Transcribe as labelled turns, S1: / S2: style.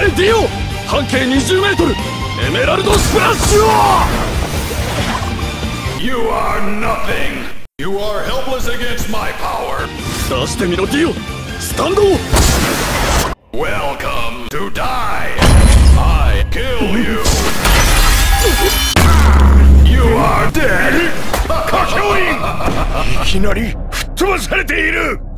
S1: れディオ、半径20メートル、エメラルドスプラッシュを。
S2: You are nothing. You are helpless against my power.
S1: 出してみろディオ、スタンド。
S2: Welcome to die. I kill you. You are dead.
S1: kakyoin。いきなり吹っ飛ばされている。